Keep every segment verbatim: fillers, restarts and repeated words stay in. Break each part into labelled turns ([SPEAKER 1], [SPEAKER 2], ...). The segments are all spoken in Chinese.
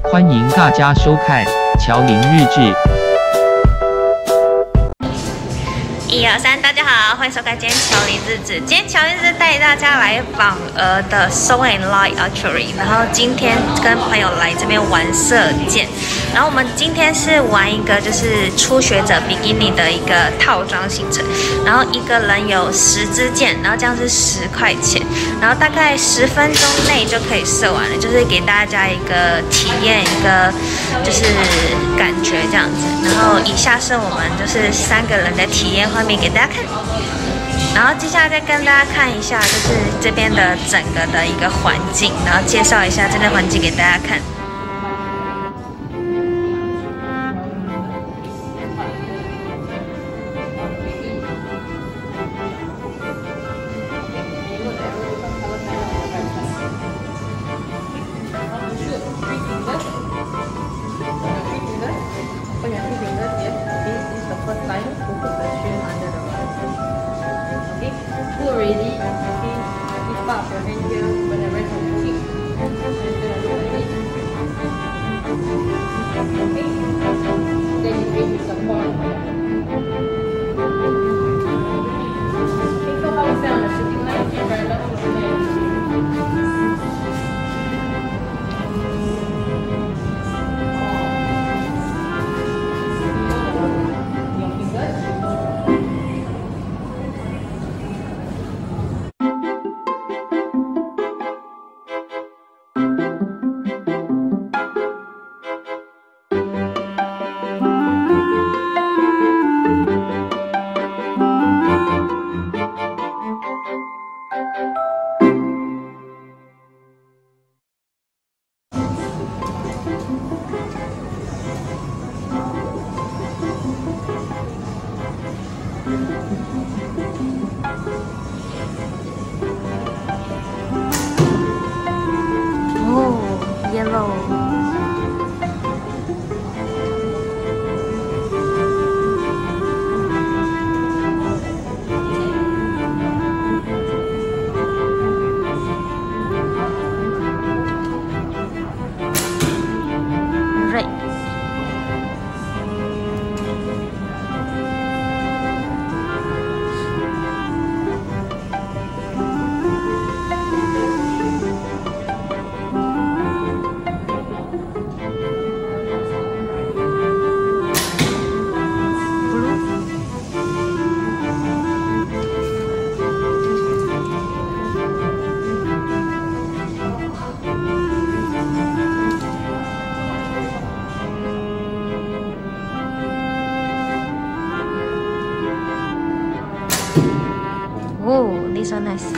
[SPEAKER 1] 欢迎大家收看乔林日志。
[SPEAKER 2] 一二三，大家好，欢迎收看今天乔林日志。今天乔林日志带大家来访儿的 Soul and Light Archery， 然后今天跟朋友来这边玩射箭，然后我们今天是玩一个就是初学者 beginning 的一个套装行程，然后一个人有十支箭，然后这样是十块钱，然后大概十分钟内就可以射完了，就是给大家一个体验，一个就是感觉这样子。然后以下是我们就是三个人的体验画面给大家看，然后接下来再跟大家看一下就是这边的整个的一个环境，然后介绍一下这边环境给大家看。
[SPEAKER 3] Ready? Okay. Lift up your hand here when the rest of the kick. Okay. Then you aim with the ball. Okay, so how is that on the shooting line? You're very lucky to play.
[SPEAKER 2] Oh, yellow. Oh, this one nice.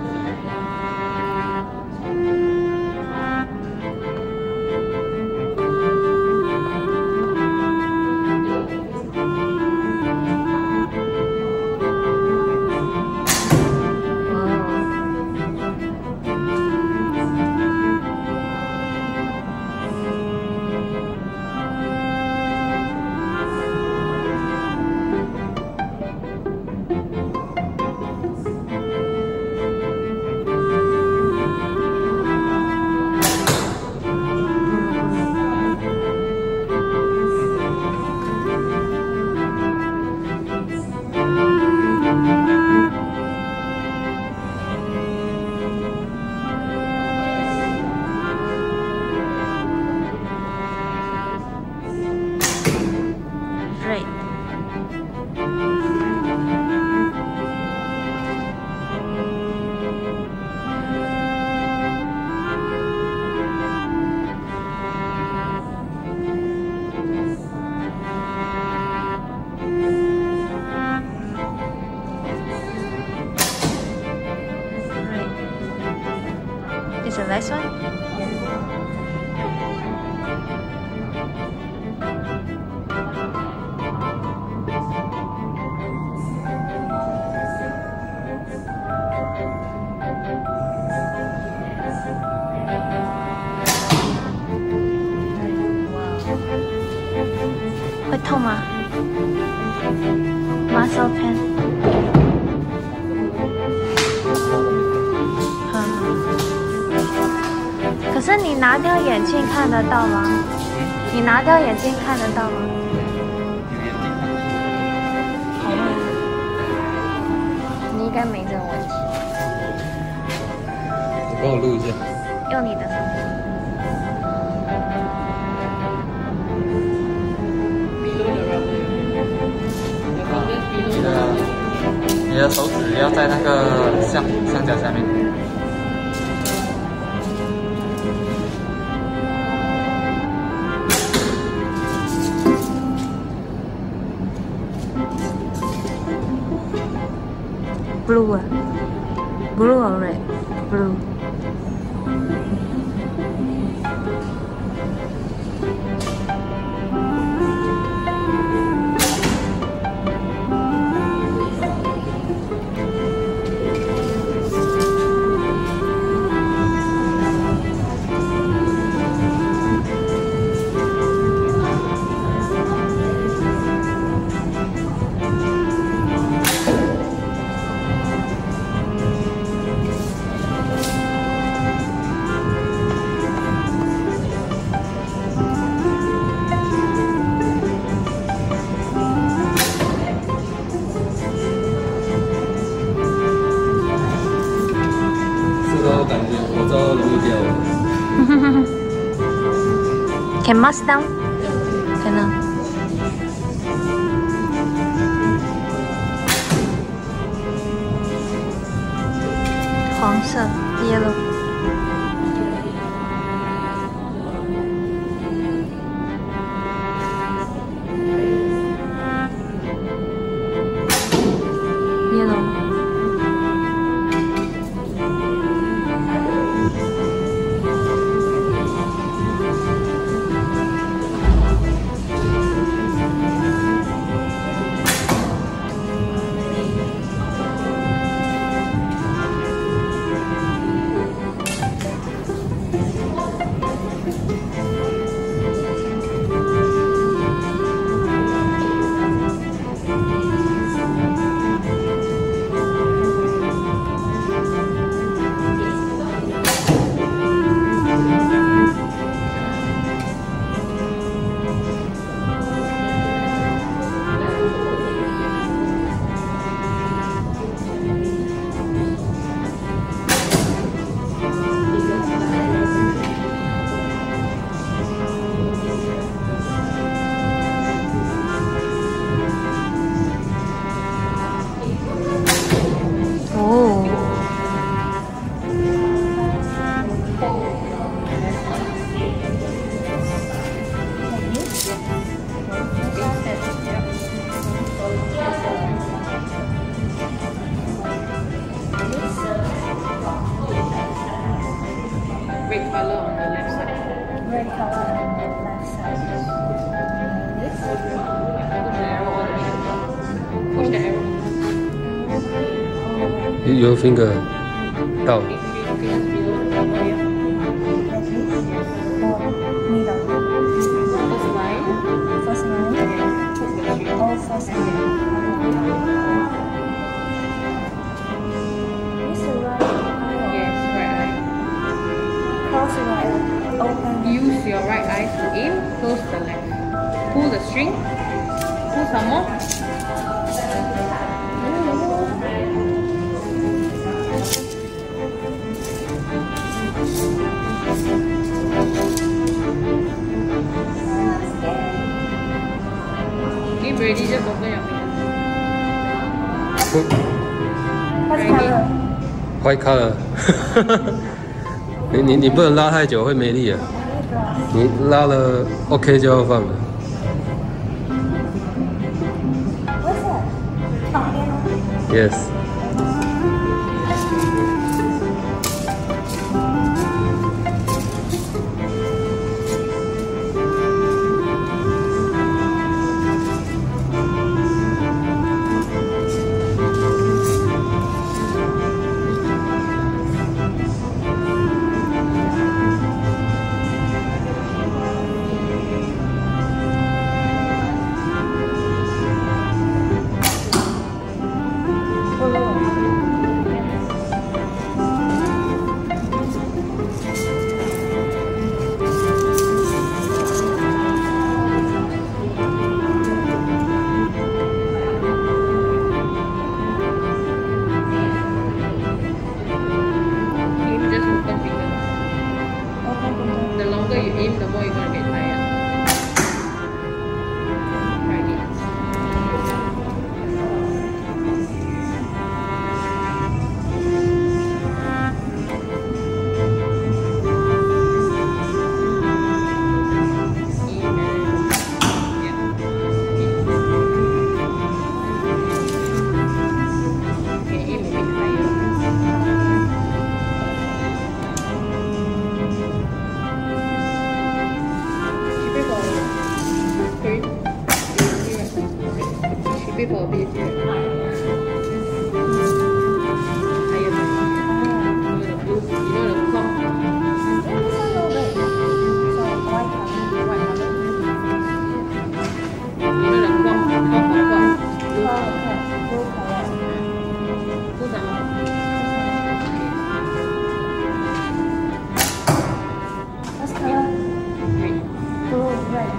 [SPEAKER 2] Is a nice one? Wow. 会痛吗 ？Muscle pain。可是是你拿掉眼镜看得到吗？你拿掉眼镜看得到吗？好吗？你应该没这个问题。
[SPEAKER 4] 你帮我录一下。
[SPEAKER 2] 用你的。
[SPEAKER 4] 你的你的手指要在那个相相角下面。
[SPEAKER 2] Blue 啊 ，Blue or red? Blue. Can mask down? Can I? 黄色 ，yellow。yellow。
[SPEAKER 3] Red color on the left side.
[SPEAKER 2] Red color on the left side. This?
[SPEAKER 3] Push the arrow all the way. Push the arrow.
[SPEAKER 4] Your finger 到。
[SPEAKER 3] Okay, just below the elbow here.
[SPEAKER 2] Middle.
[SPEAKER 3] First line.
[SPEAKER 2] First line.
[SPEAKER 3] Push the string.
[SPEAKER 2] Oh, first line. This is right eye.
[SPEAKER 3] Yes, right eye.
[SPEAKER 2] Close the right eye. Open.
[SPEAKER 3] Use your right eye to aim. Close the left. Pull the string. Pull some more. Okay, ready? Just open your fingers.
[SPEAKER 2] What
[SPEAKER 3] Ready?
[SPEAKER 2] color?
[SPEAKER 4] White color 你。你你不能拉太久，会没力啊。你拉了 OK 就要放了。
[SPEAKER 2] What's that? 旁边吗
[SPEAKER 4] Yes。
[SPEAKER 2] 不冷。
[SPEAKER 3] aim, the more you're gonna get tired. Try it. For a bit, yeah. Higher. You know the blue, you know the clock. You know the clock, clock or clock? Blue color. Blue color.
[SPEAKER 5] What's color?
[SPEAKER 3] Green.
[SPEAKER 5] Blue, red.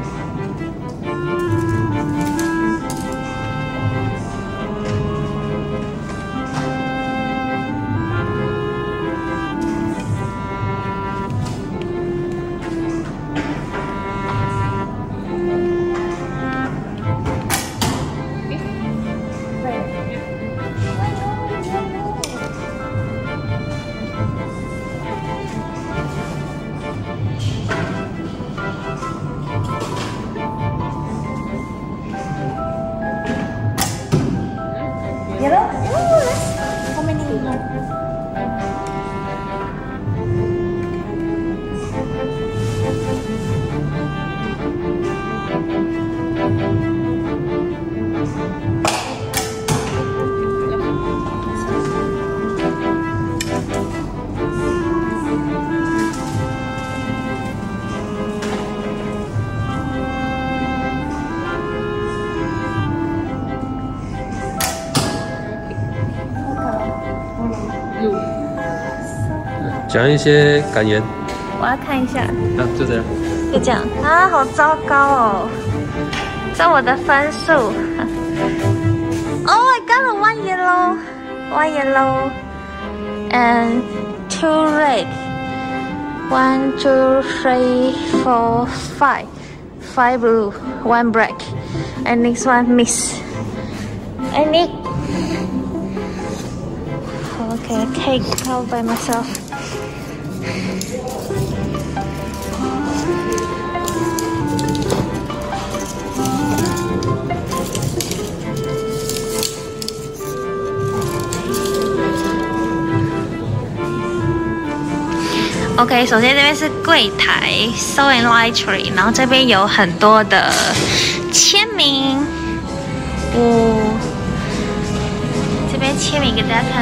[SPEAKER 5] Yellow? Oh, that's how many you have?
[SPEAKER 3] Blue.
[SPEAKER 4] 讲一些感言。
[SPEAKER 2] 我要看一下，
[SPEAKER 4] 啊，就这样。
[SPEAKER 2] 就这样啊，好糟糕哦！这我的分数。Oh, I got a one yellow, one yellow, and two red. One, two, three, four, five. Five blue, one black, and next one miss. I need. Okay, take all by myself. OK， 首先这边是柜台 ，Sew and Lightroom， 然后这边有很多的签名，哦，这边签名给大家看，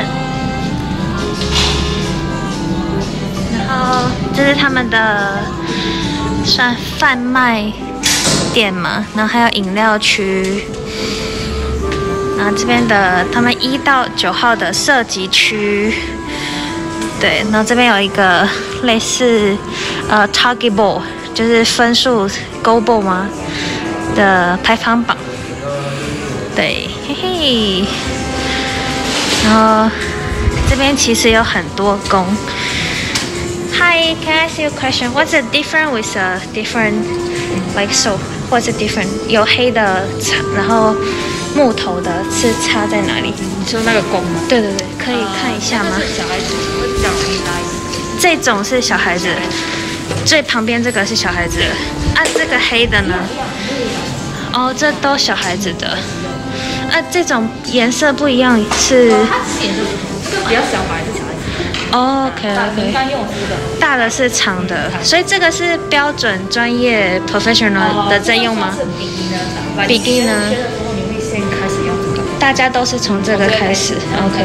[SPEAKER 2] 然后这是他们的算贩卖店嘛，然后还有饮料区，然后这边的他们一到九号的射击区。对，然后这边有一个类似呃 target ball， 就是分数 goal ball 吗的排行榜。对，嘿嘿。然后这边其实有很多工。Hi, can I ask you a question? What's the difference with a different like so? What's the different? 有黑的，然后木头的是插在哪里？
[SPEAKER 3] 你说那个弓吗？
[SPEAKER 2] 对对对，可以看一下吗？
[SPEAKER 3] 呃、小孩子会比较容易拉。
[SPEAKER 2] 这种是小孩子，最旁边这个是小孩子的，啊，这个黑的呢？哦，这都小孩子的，啊，这种颜色不一样是。
[SPEAKER 3] 它是颜色不同，这个比较小白是小孩子。
[SPEAKER 2] 哦 ，OK OK。
[SPEAKER 3] 单用这个。
[SPEAKER 2] 大的是长的，所以这个是标准专业 professional 的在用吗？比基呢？学的时候你会先开始用这个。大家都是从这个开始 ，OK。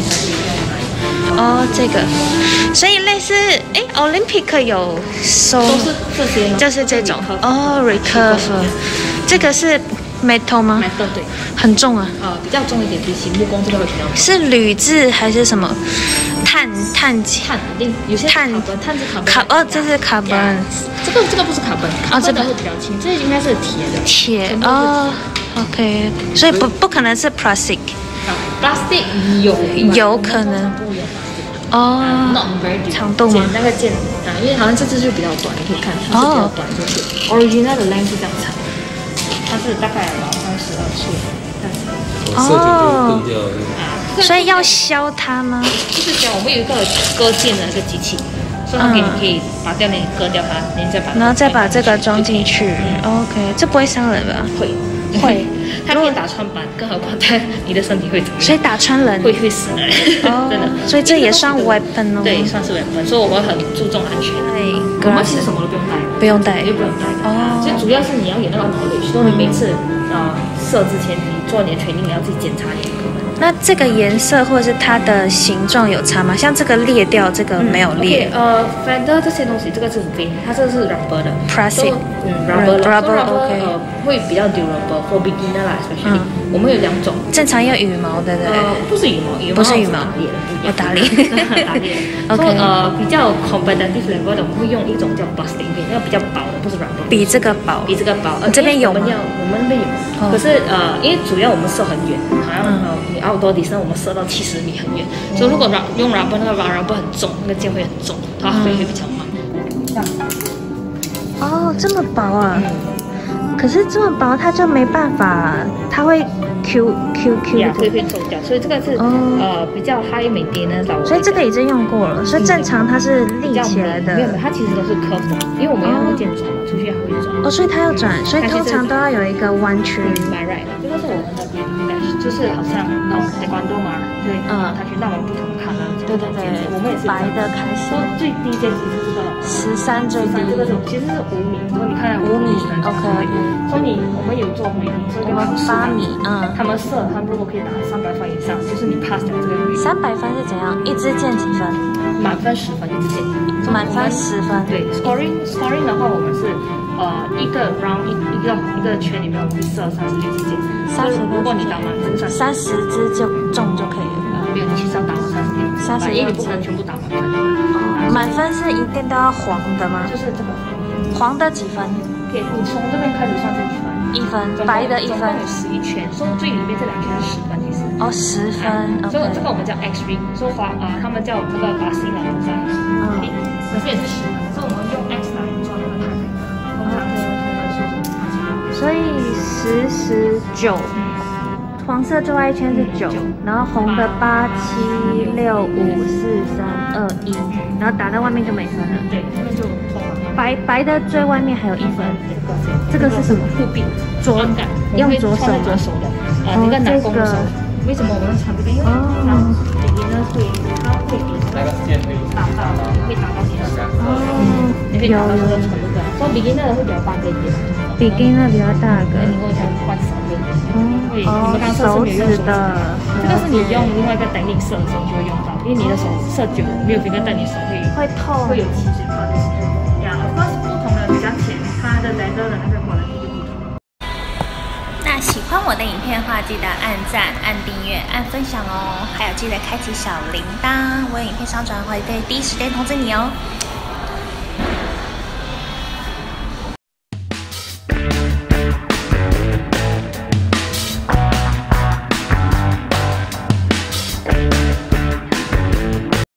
[SPEAKER 2] 哦，这个，所以类似，哎 ，Olympic 有收，
[SPEAKER 3] 都是这些，
[SPEAKER 2] 就是这种。哦 ，Recurve， 这个是 metal 吗
[SPEAKER 3] ？metal 对，
[SPEAKER 2] 很重啊。
[SPEAKER 3] 呃，比较重一点，比起木工这个会比较重。
[SPEAKER 2] 是铝制还是什么？碳碳
[SPEAKER 3] 碳定有些
[SPEAKER 2] 碳
[SPEAKER 3] 碳是卡
[SPEAKER 2] 卡哦，这是卡本。
[SPEAKER 3] 这个这个不是卡本，
[SPEAKER 2] 哦，这个
[SPEAKER 3] 会比较轻，这应该是铁的。
[SPEAKER 2] 铁哦 ，OK， 所以不不可能是 plastic。
[SPEAKER 3] plastic 有
[SPEAKER 2] 有可能。 哦，
[SPEAKER 3] not very deep，
[SPEAKER 2] 长度吗？
[SPEAKER 3] 剪那个剪啊，因为好像这支就比较短，你可以看它是比较短，就是 original 的 length 是这样长，它是大概老三十二寸，这样子。
[SPEAKER 4] 色就就更掉了。
[SPEAKER 3] 啊，
[SPEAKER 2] 所以要削它吗？
[SPEAKER 3] 就是讲我们有一个割件的那个机器，所以它可以
[SPEAKER 2] 嗯
[SPEAKER 3] 可以拔掉那个割掉它，你再把它，
[SPEAKER 2] 然后再把这个装进去。
[SPEAKER 3] 嗯
[SPEAKER 2] OK， 这不会伤人吧？
[SPEAKER 3] 会
[SPEAKER 2] 会，
[SPEAKER 3] 它可以打穿板，更何况它你的身体会怎么样？
[SPEAKER 2] 所以打穿人
[SPEAKER 3] 会会死人，
[SPEAKER 2] 哦
[SPEAKER 3] 真的。
[SPEAKER 2] 所以这也算 weapon 哦。
[SPEAKER 3] 对，算是 weapon，所以我们很注重安全。
[SPEAKER 2] 对，
[SPEAKER 3] 我们其实什么都不用带，
[SPEAKER 2] 不用带
[SPEAKER 3] 也不用带。
[SPEAKER 2] 哦
[SPEAKER 3] 所以主要是你要有那个 knowledge，所以你每次呃射之前，你做你的 training，你要自己检查你的功能。
[SPEAKER 2] 那这个颜色或者是它的形状有差吗？像这个裂掉，这个没有裂。
[SPEAKER 3] Okay， 呃 ，feather 这些东西，这个是 vein， 它这个是 rubber 的
[SPEAKER 2] Plastic，
[SPEAKER 3] So， 嗯 ，rubber 的
[SPEAKER 2] rubber，
[SPEAKER 3] So，
[SPEAKER 2] OK
[SPEAKER 3] 呃，会比较 durable for beginner 啦 ，especially，我们有两种，
[SPEAKER 2] 正常要羽毛，对不对？
[SPEAKER 3] 呃，不是羽毛，羽毛
[SPEAKER 2] 不是羽毛
[SPEAKER 3] 打猎的，不一样
[SPEAKER 2] 哦打猎
[SPEAKER 3] 打猎。
[SPEAKER 2] OK
[SPEAKER 3] 所以呃，比较 competitive level 的，我们会用一种叫 plastic vein，那个比较薄的，不是 rubber，
[SPEAKER 2] 比这个薄。
[SPEAKER 3] 比这个薄。呃
[SPEAKER 2] 这边有吗
[SPEAKER 3] 我们要我们那边有，
[SPEAKER 2] 哦
[SPEAKER 3] 可是呃，因为主要我们射很远，好像
[SPEAKER 2] 嗯
[SPEAKER 3] 呃，你 outdoor distance 我们射到七十米很远，所以如果 rub 用 rubber 那个 rubber 很重，那个箭会很重，它飞会比较慢。这样。
[SPEAKER 2] 哦，这么薄啊！
[SPEAKER 3] 嗯
[SPEAKER 2] 可是这么薄，它就没办法，它会 Q Q Q
[SPEAKER 3] 呀，会
[SPEAKER 2] 的。
[SPEAKER 3] 会走掉，所以这个是、
[SPEAKER 2] 哦
[SPEAKER 3] 呃比较 high maintenance 的。
[SPEAKER 2] 所以这个已经用过了，所以正常它是立起来的。
[SPEAKER 3] 没有，没有它其实都是 curve 的，因为我们要会键转嘛，出去还会转。
[SPEAKER 2] 哦，所以它要转，所以通常都要有一个弯曲。
[SPEAKER 3] My right， 这个是我们的 breathing dash， 就是好像呃 taekwondo 嘛，对，
[SPEAKER 2] 嗯
[SPEAKER 3] 他去那我们不同看啊，
[SPEAKER 2] 对对对，
[SPEAKER 3] 我们也是
[SPEAKER 2] 白的开始
[SPEAKER 3] 说，最低阶级是这个
[SPEAKER 2] 十三最低，
[SPEAKER 3] 这个是其实是五米，如果你看
[SPEAKER 2] 五米
[SPEAKER 3] ，OK，
[SPEAKER 2] OK
[SPEAKER 3] 所以你我们有做规定，所以
[SPEAKER 2] 我们八米，嗯，
[SPEAKER 3] 他们射，他们如果可以打三百分以上，就是你 pass 掉这个规定。
[SPEAKER 2] 三百分是怎样？一支箭几分？
[SPEAKER 3] 满分十分一支箭，
[SPEAKER 2] 满分十分。
[SPEAKER 3] 对 ，scoring scoring 的话，我们是呃一个 round 一一个一个圈里面我们会射三十六支箭，
[SPEAKER 2] 三十
[SPEAKER 3] 如果你打满分三
[SPEAKER 2] 三十支就中就可以了。
[SPEAKER 3] 呃没有，你其实要打满三十六，
[SPEAKER 2] 三十六
[SPEAKER 3] 因为你不可能全部打满分。
[SPEAKER 2] 满分是一定都要黄的吗？
[SPEAKER 3] 就是这个，
[SPEAKER 2] 黄的几分？
[SPEAKER 3] 可以，你从这边开始算是一分，
[SPEAKER 2] 一分，
[SPEAKER 3] 总共
[SPEAKER 2] 白的一分
[SPEAKER 3] 总共。有十一圈，所以最里面这两圈是十分，其实。
[SPEAKER 2] 哦，十分。
[SPEAKER 3] 所以
[SPEAKER 2] OK
[SPEAKER 3] 这个我们叫 X ring， 说华啊，他们叫那个巴西兰分
[SPEAKER 2] 嗯
[SPEAKER 3] 可是也是十分，所以我们用 X 来做那个碳，通常是那个数字
[SPEAKER 2] 所以十十九，黄色最外一圈是九，然后红的八七六五四三二一，然后打到外面就没分了。
[SPEAKER 3] 对，这边就错了。
[SPEAKER 2] 白白的最外面还有一分，这个是什么？
[SPEAKER 3] 护臂，
[SPEAKER 2] 左
[SPEAKER 3] 感，
[SPEAKER 2] 用左手吗
[SPEAKER 3] 左手的，呃，
[SPEAKER 2] 哦
[SPEAKER 3] 那个拿弓的手
[SPEAKER 2] 这个。
[SPEAKER 3] 为什么我们穿这个？因为
[SPEAKER 2] 哦
[SPEAKER 3] 它里面呢会，它会比那个箭会打到，会打到你的手。
[SPEAKER 2] 哦，
[SPEAKER 3] 你可以
[SPEAKER 2] 有
[SPEAKER 3] 打到这个
[SPEAKER 2] 有
[SPEAKER 3] 程度的，所以 beginner 的会比较大个一点。
[SPEAKER 2] 比跟那比较大个
[SPEAKER 3] 那。你跟我讲换手会，会，你
[SPEAKER 2] 哦
[SPEAKER 3] 们刚测
[SPEAKER 2] 手
[SPEAKER 3] 是没有用手
[SPEAKER 2] 指的，
[SPEAKER 3] 这个是你用另外一个 technique 射的时候就会用到，因为你的手射久了，没有 finger 带你手会
[SPEAKER 2] 会痛。
[SPEAKER 3] 会有起水泡的时候。呀，of course 不同的比较浅，它的 leather 的那个 quality 就不同。
[SPEAKER 2] 那喜欢我的影片的话，记得按赞、按订阅、按分享哦，还有记得开启小铃铛，我有影片上传会被第一时间通知你哦。